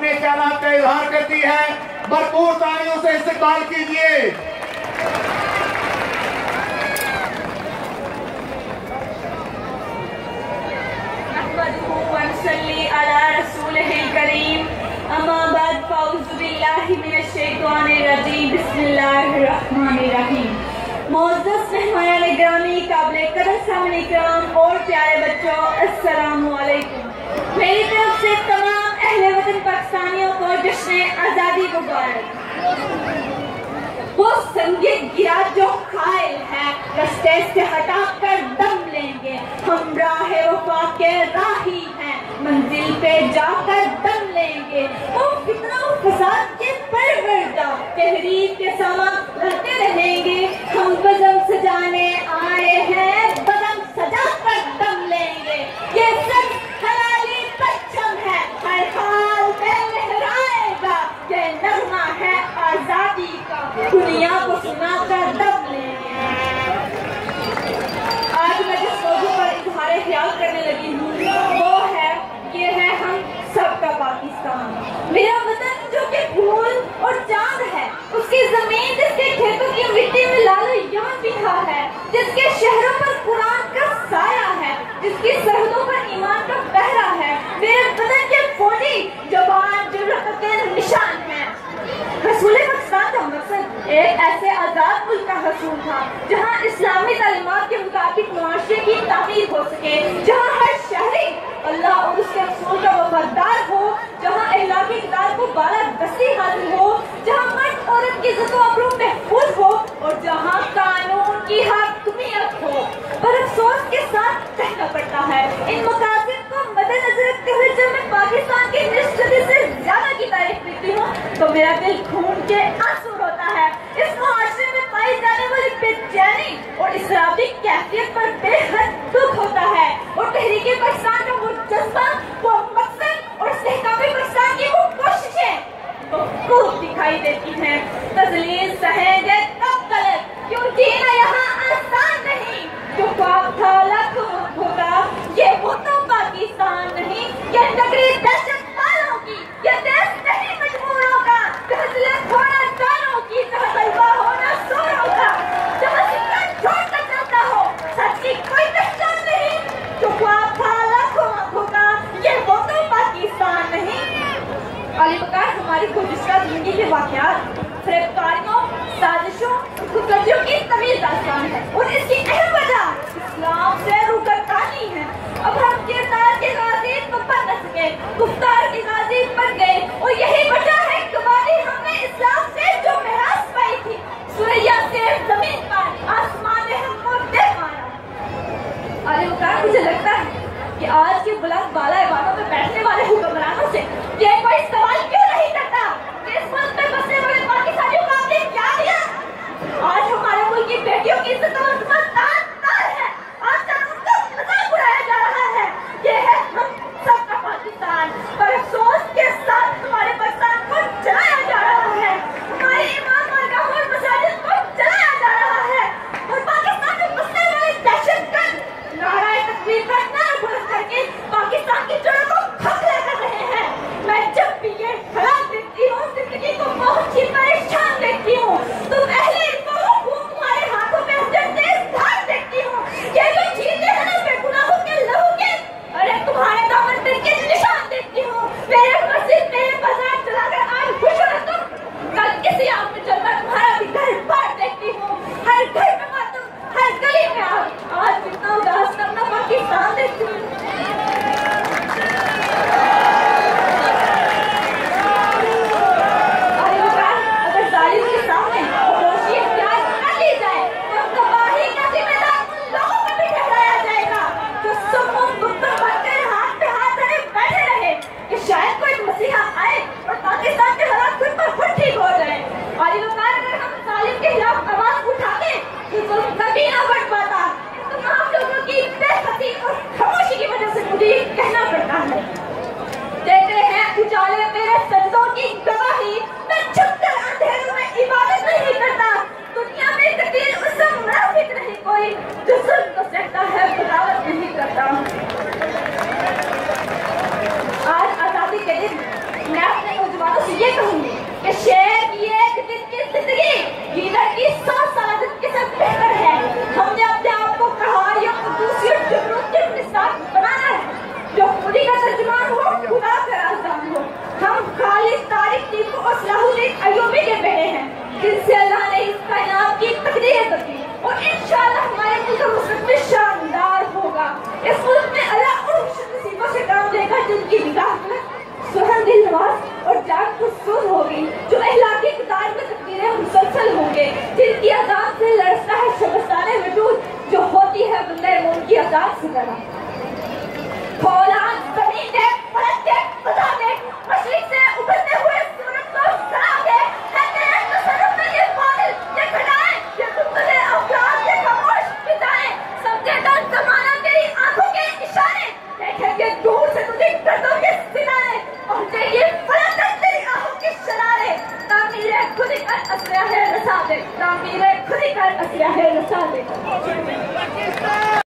अपने ख्यालात का इजहार करती है। भरपूर तालियों से इस्तकबाल कीजिए। मोअज़्ज़ज़ मेहमान गिरामी, काबिल कदर सामने किराम और प्यारे बच्चों, अस्सलामु अलैकुम। मेरी तरफ से तमाम अहले वतन पाकिस्तानियों को जश्न आज़ादी मुबारक। वो संगे गिरा जो खाइल है, रास्ते से हटाकर दम लेंगे। हम राहे वफा के राही हैं, मंजिल पे जाकर दम लेंगे। वो फितना फसाद के परवरदा, तहरीर के सामान लड़ते रहेंगे। हम बज़म सजाने आए हैं, बज़म सजा कर दम लेंगे। ये सब हलाली परचम है, हर हाल में लहराएगा। ये नगमा है आजादी का, दुनिया को सुनाकर दम लेंगे। आज मैं जिस मौजू पर इज़हार ख्याल करने लगी हूँ वो है, ये है हम सबका पाकिस्तान। मेरा वतन जो कि फूल और चांद है, उसकी जमीन जिसके खेतों की मिट्टी में लाल यमन बिखा है, जिसके शहरों पर कुरान का साया है, जिसकी सरहदों पर ईमान का पहरा है। मेरे वतन के फौजी जवान जुर्रत के निशान है। रसूल पाकिस्तान का मकसद एक ऐसे आजाद मुल्क का हसूल था जहाँ इस्लामी तालीमात के मुताबिक मुआशरे की तामीर हो सके, जहाँ हर शहरी अल्लाह और उसके रसूल का वफादार हो, जहाँ अहलाकी इक़्तिदार को बालादस्ती हासिल हो, जहाँ मर्द औरत की इज्जत व आबरू महफूज हो और जहाँ कानून की हाकिमियत हो। पर अफसोस के साथ कहना पड़ता है, इन मकासद को मद्देनजर रखते हुए जब मैं पाकिस्तान की निश्चित से ज्यादा की तारीफ करती हूँ तो मेरा दिल खून के आंसू रोता है। इस मुआशरे में पाई जाने वाली बेचैनी और इसराफी कैफियत पर बेहद दुख होता है और तहरीके पाकिस्तान का वो जज्बा, वो मकसद और इस्तेहकाम पाकिस्तान की वो कोशिशें वो खूब दिखाई देती हैं। तज़लील सहेंगे तब तलक, क्यों जीना यहाँ आसान नहीं। जो ख्वाब था लाखों होगा, ये वो तो पाकिस्तान नहीं। ये नगरी दहशत वालों की, ये देश नहीं मजबूरों का। तहज़ीब होना दानों की, तहज़ीब होना सूरों का। जहाँ सिक्का छोड़कर चलता हो, सच की कोई पहचान नहीं। जो ख्वाब था लाखों होगा, ये वो तो पाकिस्तान नहीं। अली बकार हमारी गुज़िश्ता जिंदगी के वाक़यात, गिरफ्तारियों, साजिशों, खुदगर्जियों की तवील दास्तान है और इसकी अहम वजह इस्लाम से रूकरतानी है। अब हम किरदार के गाज़ी तो बन न सके, गुफ्तार के गाज़ी बन गए और यही वजह है कबाली हमने इस्लाम से जो मिरास पाई थी। सुरैया से जमीन पर, आसमान ने हमको दे मारा। अली बकार मुझे लगता है कि आज के बुलंद बाला इबादतों में बैठने वाले हुक्मरानों से ये कोई सवाल क्यों नहीं करता कि इस मुल्क में बसने वाले पाकिस्तानियों को आपने क्या दिया। आज हमारे मुल्क की बेटियों की इज्जत और इस्मत तार है। आज तक उनका मजाक उड़ाया जा रहा है। ये है हम सबका पाकिस्तान, पर अफसोस के साथ हमारे पाकिस्तान को जलाया जा रहा है। हमारे इमाम और मसाजिद को जलाया जा रहा है और पाकिस्तान में बसने वाले दहशतगर्द नाराए तकबीर का नारा बुलंद करके पाकिस्तान की जड़ों को खतरे कर रहे हैं। मैं जब भी ये हालात देखती हूँ, जिंदगी को बहुत ही परेशान देखती हूँ, तुम अहले तुम्हारे हाथों में तेज धार देखती हूँ। ये जो चीजें हैं ना बेगुनाहों के लहू के, अरे तुम्हारे दामन पे के निशान देखती हूँ। मेरे मस्जिद में बाजार चलाकर आज खुश हो तुम, कल किसी आग में चलकर तुम्हारा भी घर बार देखती हूँ। हर घर में मातम, हर गली में आग। आज कितना उदास करना पाकिस्तान देखती हूँ। कहना पड़ता है, देते हैं उजाले मेरे सजदों की गवाही। मैं छुपकर अंधेरों में इबादत नहीं करता। दुनिया में कदीर उससे मुनाफिक नहीं कोई, जो जुल्म को सहता है बगावत नहीं करता। आज आजादी के दिन मैं आजाद खुशसूर होगी, जो अहलाकी इक़्तिदार में तकदीरें मुसलसल होंगे, जिनकी आजाद से लड़ता है शबस्ताने वजूद, जो होती है बंदे मून की आजाद से तरह। खोलान ज़मीन दे, फलक दे, फ़ज़ा दे, मशरिक़ से उभरते हुए सूरज को सरा दे, है तेरे तसर्रुफ़ में ये बादल, ये घटाएं, ये मुख्तलिफ़ अफ़लाक, ये खामोश फिज़ाएं, समझेगा ज़माना तेरी आंखों के इशारे, देखेंगे दूर से तुझे गर्दों के सिनारे, पहुंचेगी फलक तक तेरी आहों की शरारे, तामीरे खुद ही कर असरा है रसा दे, तामीरे खुद ही कर असरा है रसा दे।